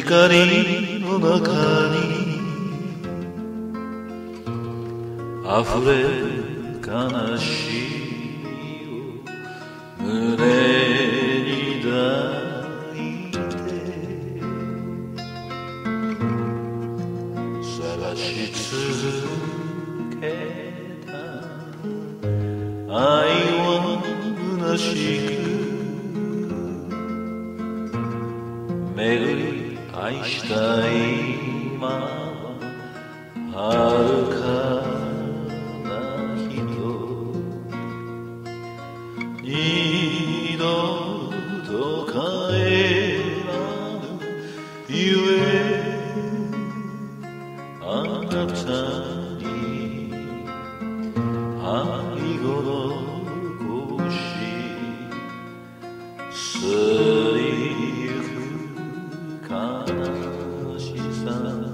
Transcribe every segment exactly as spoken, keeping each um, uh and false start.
光の中に溢れる悲しみを胸に抱いて探し続けた愛は虚しく巡り愛した今は遥かな人二度と帰らぬゆえあなたに愛心しすりゆく悲しさ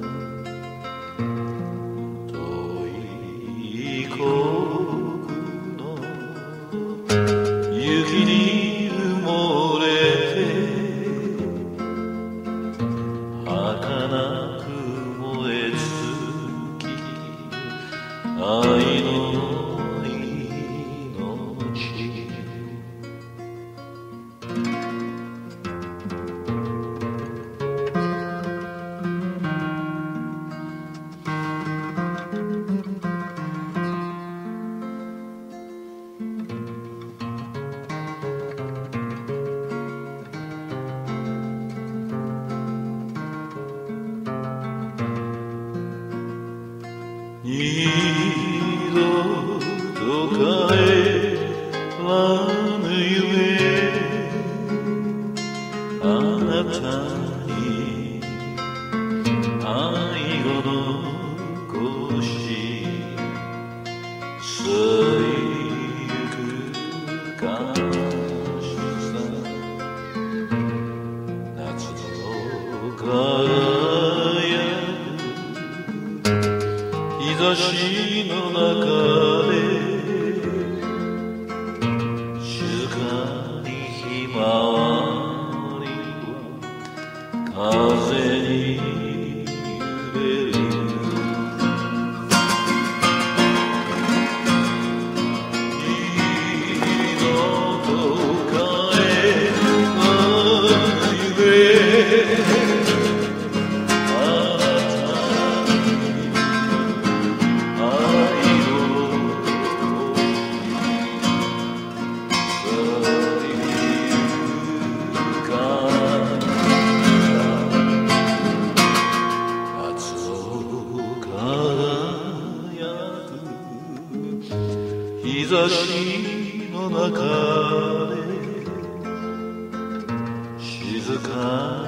遠い故国の雪に埋もれて儚く燃え尽き愛の命二度と帰らぬゆえあなたに愛心しすりゆく悲しさ夏の輝日差しの中で静かにひまわりは風に揺れる二度と帰らぬゆえ日差しの中で静か